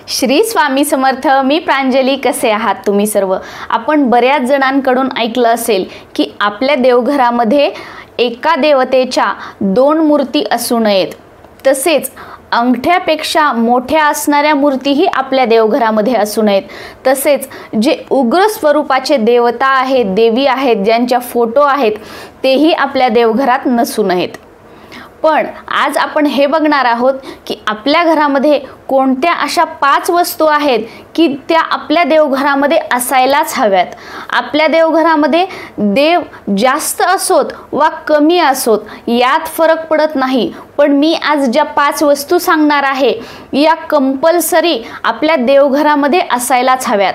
श्री स्वामी समर्थ. मी प्रांजली. कसे आहात तुम्ही सर्व? आपण बऱ्याच जणांकडून ऐकलं असेल की आपल्या देवघरामध्ये एका देवतेच्या 2 मूर्ती असू नयेत. तसेच अंगठ्यापेक्षा मोठ्या असणाऱ्या मूर्तीही आपल्या देवघरामध्ये असू नयेत. तसेच जे उग्र स्वरूपाचे देवता आहेत, देवी आहेत, ज्यांच्या फोटो आहेत, तेही आपल्या देवघरात नसू नयेत. पण आज आपण हे बघणार आहोत की आपल्या घरामध्ये कोणत्या अशा 5 वस्तू आहेत की त्या आपल्या देवघरामध्ये असायलाच हव्यात. आपल्या देवघरामध्ये देव जास्त असोत वा कमी असोत यात फरक पडत नाही. पण मी आज ज्या 5 वस्तू सांगणार आहे या कंपल्सरी आपल्या देवघरामध्ये असायलाच हव्यात.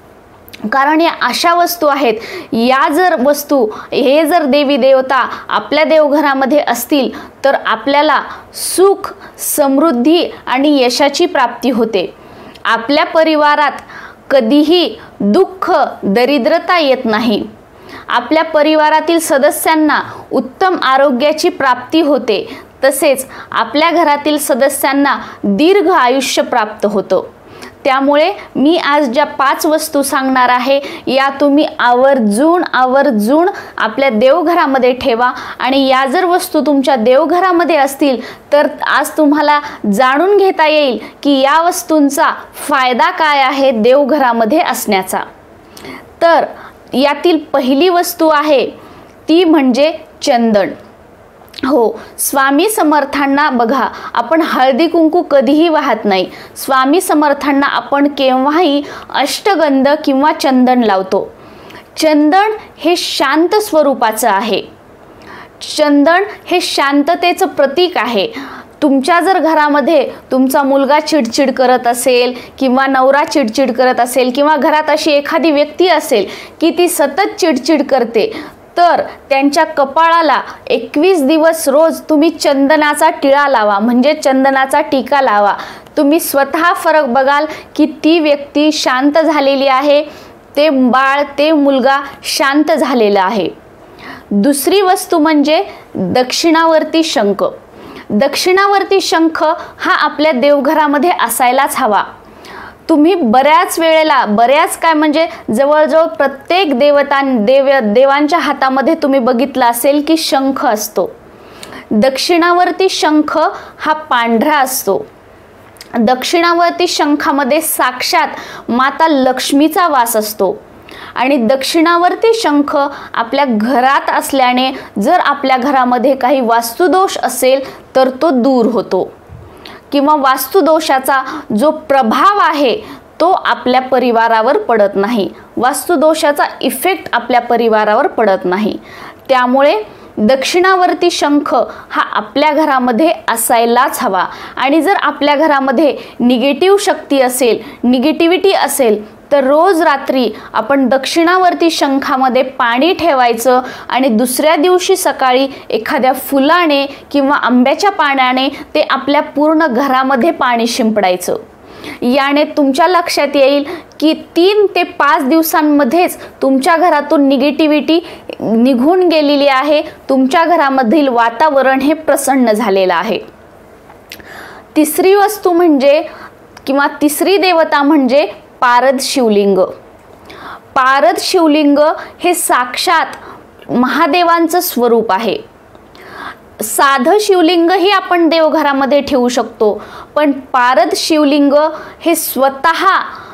कारण या अशा वस्तू आहेत, या जर वस्तू हे जर देवी देवता आपल्या देवघरामध्ये असतील तर आपल्याला सुख, समृद्धी आणि यशाची प्राप्ती होते. आपल्या परिवारात कधीही दुःख, दरिद्रता येत नाही. आपल्या परिवारातील सदस्यांना उत्तम आरोग्याची प्राप्ती होते. तसेच आपल्या घरातील सदस्यांना दीर्घ आयुष्य प्राप्त होतं. त्यामुळे मी आज ज्या 5 वस्तू सांगणार आहे या तुम्ही आवर्जून आपल्या देवघरामध्ये ठेवा. आणि या जर वस्तू तुमच्या देवघरामध्ये असतील तर आज तुम्हाला जाणून घेता येईल की या वस्तूंचा फायदा काय आहे देवघरामध्ये असण्याचा. तर यातील पहिली वस्तू आहे ती म्हणजे चंदन. हो, स्वामी समर्थांना बघा, आपण हळदी कुंकू कधीही वाहत नाही. स्वामी समर्थांना आपण केव्हाही अष्टगंध किंवा चंदन लावतो. चंदन हे शांत स्वरूपाचं आहे. चंदन हे शांततेचं प्रतीक आहे. तुमच्या जर घरामध्ये तुमचा मुलगा चिडचिड करत असेल किंवा नवरा चिडचिड करत असेल किंवा घरात अशी एखादी व्यक्ती असेल की ती सतत चिडचिड करते, तर त्यांच्या कपाळाला 21 दिवस रोज तुम्ही चंदनाचा टिळा लावा, म्हणजे चंदनाचा टीका लावा. तुम्ही स्वतः फरक बघाल की ती व्यक्ती शांत झालेली आहे, ते बाळ, ते मुलगा शांत झालेला आहे. दुसरी वस्तू म्हणजे दक्षिणावर्ती शंख. दक्षिणावर्ती शंख हा आपल्या देवघरामध्ये असायलाच हवा. तुम्ही बऱ्याच म्हणजे जवळजवळ प्रत्येक देवांच्या हातामध्ये तुम्ही बघितलं असेल की शंख असतो. दक्षिणावर्ती शंख हा पांढरा असतो. दक्षिणावर्ती शंखामध्ये साक्षात माता लक्ष्मीचा वास असतो. आणि दक्षिणावर्ती शंख आपल्या घरात असल्याने जर आपल्या घरामध्ये काही वास्तुदोष असेल तर तो दूर होतो, किंवा वास्तुदोषाचा जो प्रभाव आहे तो आपल्या परिवारावर पडत नाही. वास्तुदोषाचा इफेक्ट आपल्या परिवारावर पडत नाही. त्यामुळे दक्षिणावर्ती शंख हा आपल्या घरामध्ये असायलाच हवा. आणि जर आपल्या घरामध्ये निगेटिव्ह शक्ती असेल, निगेटिव्हिटी असेल, तर रोज रात्री आपण दक्षिणावर्ती शंखामध्ये पाणी ठेवायचं आणि दुसऱ्या दिवशी सकाळी एखाद्या फुलाने किंवा आंब्याच्या पाण्याने ते आपल्या पूर्ण घरामध्ये पाणी शिंपडायचं. याने तुमच्या लक्षात येईल की 3 ते 5 दिवसांमध्येच तुमच्या घरातून निगेटिव्हिटी निघून गेलेली आहे. तुमच्या घरामधील वातावरण हे प्रसन्न झालेलं आहे. तिसरी वस्तू म्हणजे किंवा तिसरी देवता म्हणजे पारद शिवलिंग. पारद शिवलिंग हे साक्षात महादेवांचं स्वरूप आहे. साधं शिवलिंगही आपण देवघरामध्ये ठेवू शकतो, पण पारद शिवलिंग हे स्वतः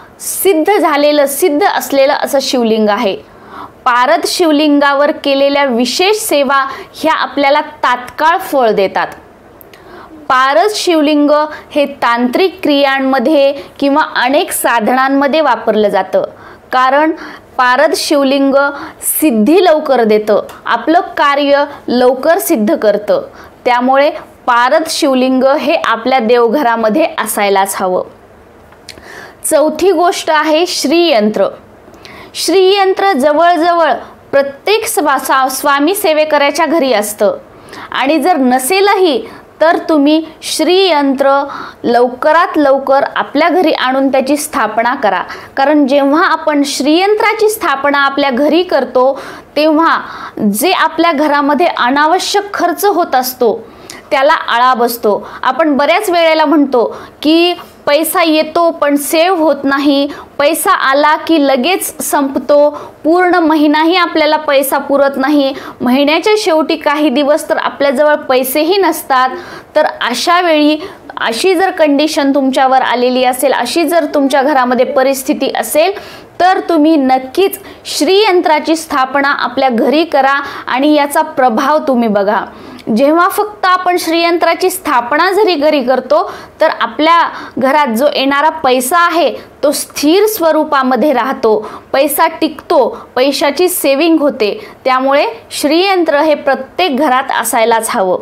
सिद्ध असलेलं असं शिवलिंग आहे. पारद शिवलिंगावर केलेल्या विशेष सेवा ह्या आपल्याला तात्काळ फळ देतात. पारद शिवलिंग हे तांत्रिक क्रियांमध्ये किंवा अनेक साधनांमध्ये वापरलं जातं. कारण पारद शिवलिंग सिद्धी लवकर देतं, आपलं कार्य लवकर सिद्ध करतं. त्यामुळे पारद शिवलिंग हे आपल्या देवघरामध्ये असायलाच हवं. चौथी गोष्ट आहे श्रीयंत्र. श्रीयंत्र जवळजवळ प्रत्येक स्वामी सेवेकऱ्याच्या घरी असतं. आणि जर नसेलही तर तुम्ही श्रीयंत्र लवकरात लवकर आपल्या घरी आणून त्याची स्थापना करा. कारण जेव्हा आपण श्रीयंत्राची स्थापना आपल्या घरी करतो तेव्हा जे आपल्या घरामध्ये अनावश्यक खर्च होत असतो त्याला आळा बसतो. आपण बऱ्याच वेळेला म्हणतो की पैसा येतो पण सेव्ह होत नाही, पैसा आला की लगेच संपतो, पूर्ण महिनाही आपल्याला पैसा पुरत नाही, महिन्याच्या शेवटी काही दिवस तर आपल्याजवळ पैसेही नसतात. तर अशा वेळी अशी जर कंडिशन तुमच्यावर आलेली असेल, अशी जर तुमच्या घरामध्ये परिस्थिती असेल, तर तुम्ही नक्कीच श्रीयंत्राची स्थापना आपल्या घरी करा आणि याचा प्रभाव तुम्ही बघा. जेव्हा फक्त आपण श्रीयंत्राची स्थापना जरी घरी करतो तर आपल्या घरात जो येणारा पैसा आहे तो स्थिर स्वरूपामध्ये राहतो, पैसा टिकतो, पैशाची सेविंग होते. त्यामुळे श्रीयंत्र हे प्रत्येक घरात असायलाच हवं.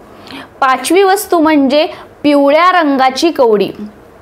5वी वस्तू म्हणजे पिवळ्या रंगाची कवडी.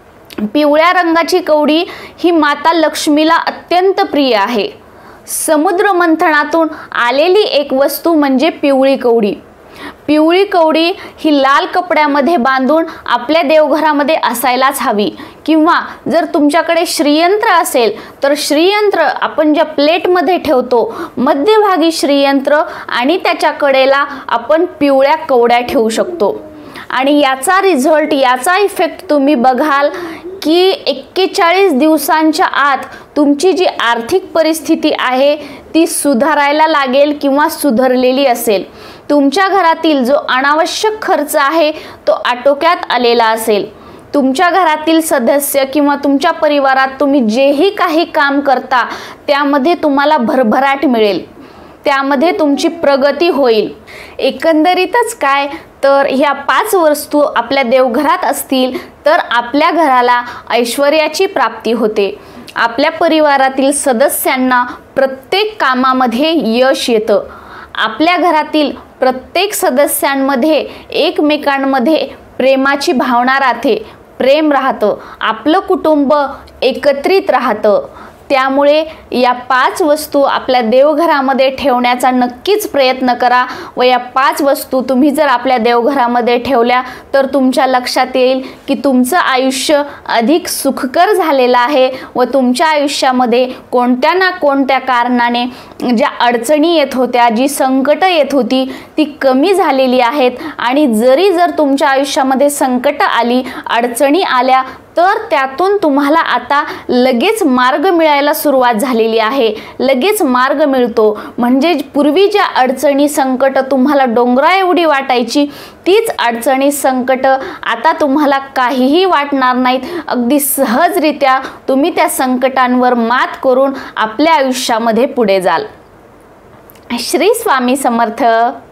पिवळ्या रंगाची कवडी ही माता लक्ष्मीला अत्यंत प्रिय आहे. समुद्र मंथनातून आलेली एक वस्तू म्हणजे पिवळी कवडी. पिवळी कवडी ही लाल कपड्यामध्ये बांधून आपल्या देवघरामध्ये असायलाच हवी. किंवा जर तुमच्याकडे श्रीयंत्र असेल तर श्रीयंत्र आपण ज्या प्लेटमध्ये ठेवतो, मध्यभागी श्रीयंत्र आणि त्याच्या कडेला आपण पिवळ्या कवड्या ठेवू शकतो. आणि याचा रिझल्ट, याचा इफेक्ट तुम्ही बघाल की 41 दिवसांच्या आत तुमची जी आर्थिक परिस्थिती आहे ती सुधारायला लागेल किंवा सुधारलेली असेल. तुमच्या घरातील जो अनावश्यक खर्च आहे तो आटोक्यात आलेला असेल. तुमच्या घरातील सदस्य किंवा तुमच्या परिवारात तुम्ही जेही काही काम करता त्यामध्ये तुम्हाला भरभराट मिळेल, त्यामध्ये तुमची प्रगती होईल. एकंदरीतच काय तर ह्या 5 वस्तू आपल्या देवघरात असतील तर आपल्या घराला ऐश्वर्याची प्राप्ती होते. आपल्या परिवारातील सदस्यांना प्रत्येक कामामध्ये यश येतं. आपल्या घरातील प्रत्येक सदस्यांमध्ये एकमेकांमध्ये प्रेमाची भावना राहते, प्रेम राहतं, आपलं कुटुंब एकत्रित राहतं. त्यामुळे या 5 वस्तू आपल्या देवघरामध्ये ठेवण्याचा नक्कीच प्रयत्न करा. व या 5 वस्तू तुम्ही जर आपल्या देवघरामध्ये ठेवल्या तर तुमच्या लक्षात येईल की तुमचं आयुष्य अधिक सुखकर झालेलं आहे व तुमच्या आयुष्यामध्ये कोणत्या ना कोणत्या कारणाने ज्या अडचणी येत होत्या, जी संकटं येत होती ती कमी झालेली आहेत. आणि जर तुमच्या आयुष्यामध्ये संकटं आली, अडचणी आल्या तर त्यातून तुम्हाला आता लगेच मार्ग मिळायला सुरुवात झालेली आहे. लगेच मार्ग मिळतो. म्हणजे पूर्वी ज्या अडचणी, संकट तुम्हाला डोंगरा एवढी वाटायची तीच अडचणी, संकट आता तुम्हाला काहीही वाटणार नाहीत. अगदी सहजरित्या तुम्ही त्या संकटांवर मात करून आपल्या आयुष्यामध्ये पुढे जाल. श्री स्वामी समर्थ.